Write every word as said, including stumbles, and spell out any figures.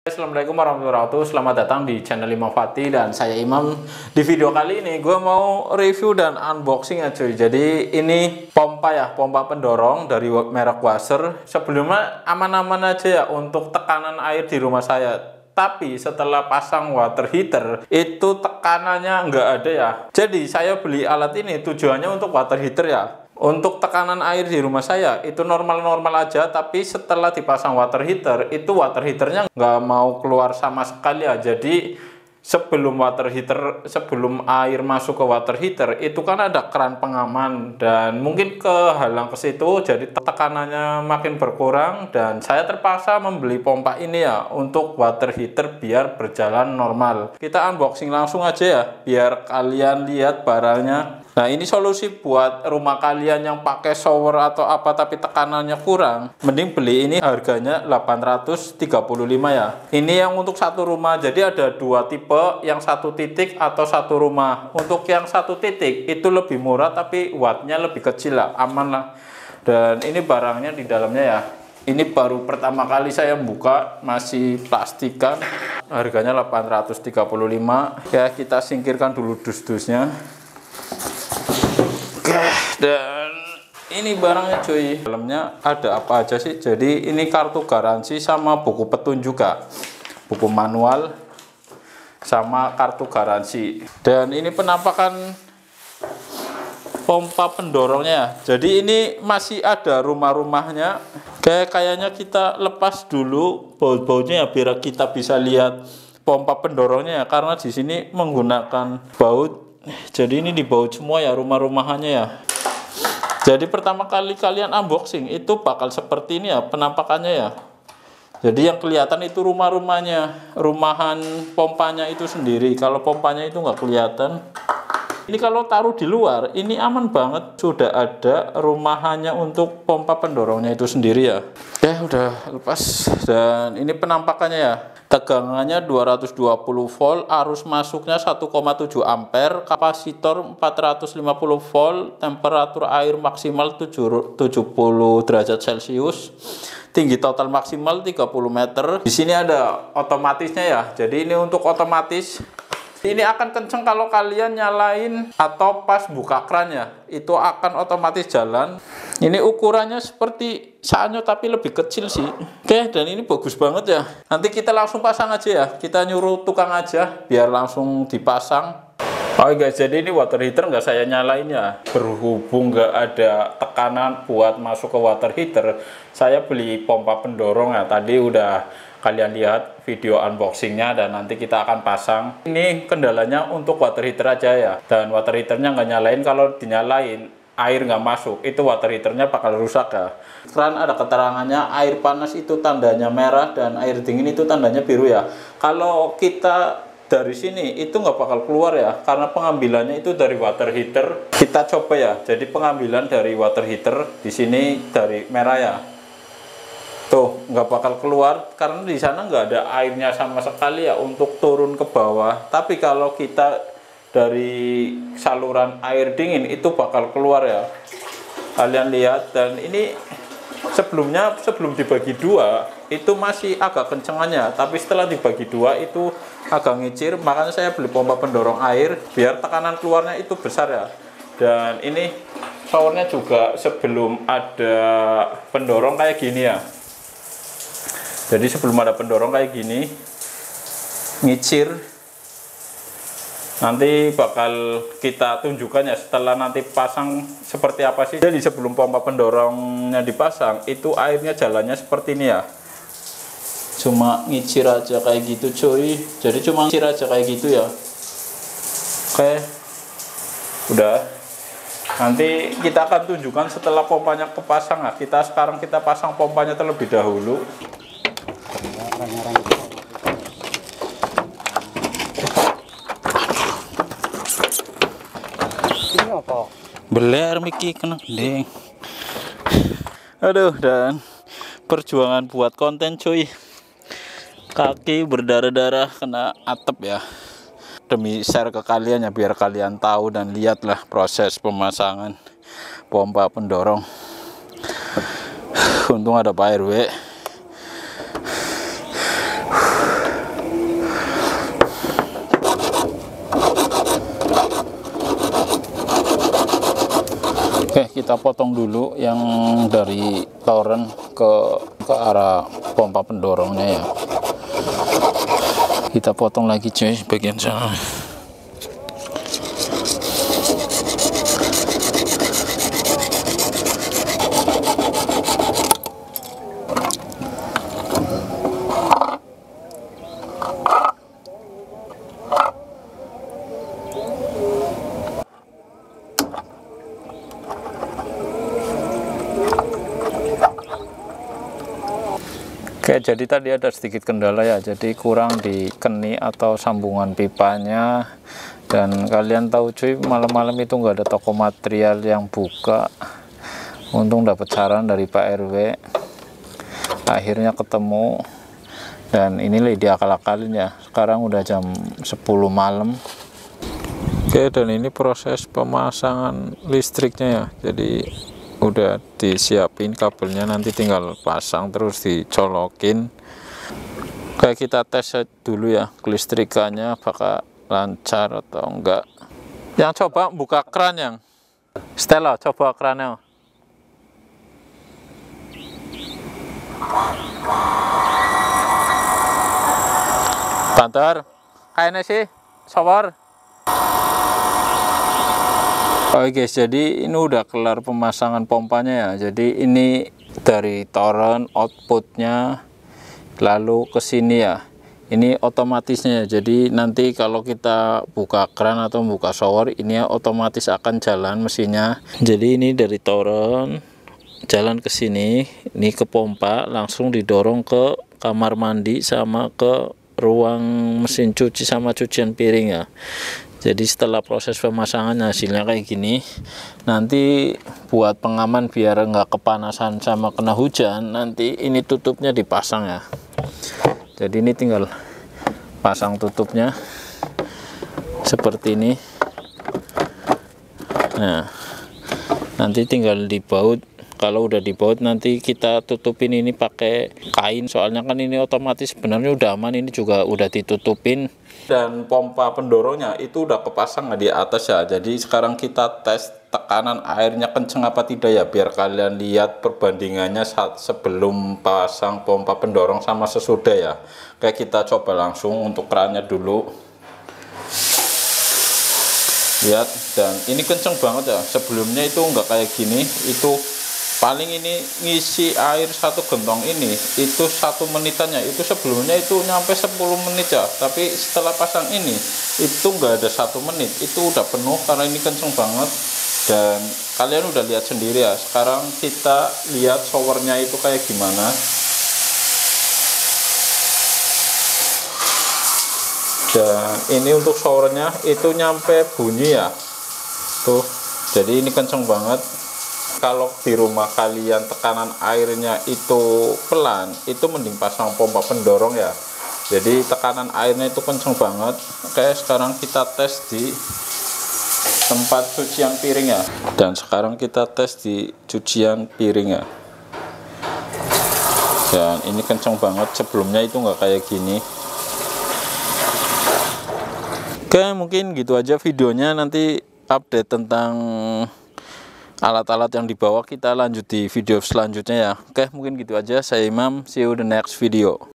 Assalamualaikum warahmatullahi wabarakatuh. Selamat datang di channel Imam Fatih dan saya Imam. Di video kali ini gue mau review dan unboxing ya cuy. Jadi ini pompa ya, pompa pendorong dari merek Wasser. Sebelumnya aman-aman aja ya untuk tekanan air di rumah saya. Tapi setelah pasang water heater itu tekanannya nggak ada ya. Jadi saya beli alat ini tujuannya untuk water heater ya. Untuk tekanan air di rumah saya itu normal-normal aja, tapi setelah dipasang water heater itu water heaternya nggak mau keluar sama sekali ya. Jadi sebelum water heater, sebelum air masuk ke water heater itu kan ada keran pengaman dan mungkin kehalang ke situ, jadi tekanannya makin berkurang dan saya terpaksa membeli pompa ini ya untuk water heater biar berjalan normal. Kita unboxing langsung aja ya biar kalian lihat barangnya. Nah, ini solusi buat rumah kalian yang pakai shower atau apa tapi tekanannya kurang. Mending beli ini, harganya delapan ratus tiga puluh lima ya. Ini yang untuk satu rumah. Jadi ada dua tipe, yang satu titik atau satu rumah. Untuk yang satu titik itu lebih murah tapi wattnya lebih kecil lah, aman lah. Dan ini barangnya di dalamnya ya. Ini baru pertama kali saya buka, masih plastikan. Harganya delapan ratus tiga puluh lima. Ya, kita singkirkan dulu dus-dusnya. Dan ini barangnya cuy, dalamnya ada apa aja sih? Jadi ini kartu garansi sama buku petunjuk juga, buku manual sama kartu garansi. Dan ini penampakan pompa pendorongnya. Jadi ini masih ada rumah-rumahnya. Kayak kayaknya kita lepas dulu baut-bautnya ya biar kita bisa lihat pompa pendorongnya ya, karena di sini menggunakan baut. Jadi ini dibaut semua ya rumah-rumahannya ya. Jadi pertama kali kalian unboxing itu bakal seperti ini ya penampakannya ya. Jadi yang kelihatan itu rumah-rumahnya, rumahan pompanya itu sendiri. Kalau pompanya itu nggak kelihatan. Ini kalau taruh di luar, ini aman banget. Sudah ada rumahannya untuk pompa pendorongnya itu sendiri ya. Ya udah lepas. Dan ini penampakannya ya. Tegangannya dua ratus dua puluh volt, arus masuknya satu koma tujuh ampere, kapasitor empat ratus lima puluh volt, temperatur air maksimal tujuh puluh derajat Celcius, tinggi total maksimal tiga puluh meter. Di sini ada otomatisnya ya. Jadi ini untuk otomatis. Ini akan kenceng kalau kalian nyalain atau pas buka kran ya. Itu akan otomatis jalan. Ini ukurannya seperti sanyo tapi lebih kecil sih. Oke, dan ini bagus banget ya. Nanti kita langsung pasang aja ya. Kita nyuruh tukang aja biar langsung dipasang. Oke guys, jadi ini water heater nggak saya nyalain ya. Berhubung nggak ada tekanan buat masuk ke water heater, saya beli pompa pendorong ya. Tadi udah kalian lihat video unboxingnya dan nanti kita akan pasang. Ini kendalanya untuk water heater aja ya. Dan water heaternya nggak nyalain, kalau dinyalain air nggak masuk, itu water heaternya bakal rusak ya. Keran ada keterangannya, air panas itu tandanya merah dan air dingin itu tandanya biru ya. Kalau kita dari sini itu nggak bakal keluar ya, karena pengambilannya itu dari water heater. Kita coba ya. Jadi pengambilan dari water heater di sini dari merah ya. Tuh nggak bakal keluar karena di sana nggak ada airnya sama sekali ya untuk turun ke bawah. Tapi kalau kita dari saluran air dingin itu bakal keluar ya. Kalian lihat, dan ini sebelumnya sebelum dibagi dua itu masih agak kencengannya, tapi setelah dibagi dua itu agak ngicir. Makanya saya beli pompa pendorong air biar tekanan keluarnya itu besar ya. Dan ini showernya juga sebelum ada pendorong kayak gini ya. Jadi sebelum ada pendorong kayak gini ngicir. Nanti bakal kita tunjukkan ya setelah nanti pasang seperti apa sih. Jadi sebelum pompa pendorongnya dipasang itu airnya jalannya seperti ini ya. Cuma ngicir aja kayak gitu cuy. Jadi cuma ngicir aja kayak gitu ya. Oke, udah. Nanti kita akan tunjukkan setelah pompanya kepasang ya. Kita sekarang kita pasang pompanya terlebih dahulu. Beler Miki kena gendeng. Aduh, dan perjuangan buat konten cuy. Kaki berdarah-darah kena atap ya. Demi share ke kalian ya biar kalian tahu dan lihatlah proses pemasangan pompa pendorong. Untung ada Pak R W. kita potong dulu yang dari toren ke ke arah pompa pendorongnya ya. Kita potong lagi cuy bagian sana. Oke, jadi tadi ada sedikit kendala ya, jadi kurang di keni atau sambungan pipanya. Dan kalian tahu cuy, malam-malam itu nggak ada toko material yang buka. Untung dapat saran dari Pak R W, akhirnya ketemu. Dan inilah diakal-akalin ya, sekarang udah jam sepuluh malam. Oke, dan ini proses pemasangan listriknya ya, jadi udah disiapin kabelnya, nanti tinggal pasang terus dicolokin. Kayak kita tes dulu ya kelistrikannya apakah lancar atau enggak. Yang coba buka keran yang Stella, coba kerannya. Bantar kayaknya sih shower. Oke guys, jadi ini udah kelar pemasangan pompanya ya. Jadi ini dari toren outputnya lalu ke sini ya. Ini otomatisnya ya. Jadi nanti kalau kita buka keran atau buka shower, ini ya otomatis akan jalan mesinnya. Jadi ini dari toren jalan ke sini, ini ke pompa, langsung didorong ke kamar mandi sama ke ruang mesin cuci sama cucian piring ya. Jadi setelah proses pemasangan hasilnya kayak gini. Nanti buat pengaman biar nggak kepanasan sama kena hujan, nanti ini tutupnya dipasang ya. Jadi ini tinggal pasang tutupnya seperti ini. Nah, nanti tinggal dibaut. Kalau udah dibaut nanti kita tutupin ini pakai kain, soalnya kan ini otomatis sebenarnya udah aman, ini juga udah ditutupin. Dan pompa pendorongnya itu udah kepasang di atas ya. Jadi sekarang kita tes tekanan airnya kenceng apa tidak ya, biar kalian lihat perbandingannya saat sebelum pasang pompa pendorong sama sesudah ya. Kayak kita coba langsung untuk kerannya dulu. Lihat, dan ini kenceng banget ya. Sebelumnya itu enggak kayak gini, itu paling ini ngisi air satu gentong ini itu satu menitannya, itu sebelumnya itu nyampe sepuluh menit ya, tapi setelah pasang ini itu enggak ada satu menit, itu udah penuh karena ini kenceng banget. Dan kalian udah lihat sendiri ya. Sekarang kita lihat showernya itu kayak gimana. Dan ini untuk showernya itu nyampe bunyi ya tuh, jadi ini kenceng banget. Kalau di rumah kalian tekanan airnya itu pelan, itu mending pasang pompa pendorong ya. Jadi tekanan airnya itu kenceng banget. Oke, sekarang kita tes di tempat cucian piring ya. Dan sekarang kita tes di cucian piring ya. Dan ini kenceng banget, sebelumnya itu nggak kayak gini. Oke, mungkin gitu aja videonya. Nanti update tentang alat-alat yang dibawa kita lanjut di video selanjutnya ya. Oke, mungkin gitu aja. Saya Imam, see you the next video.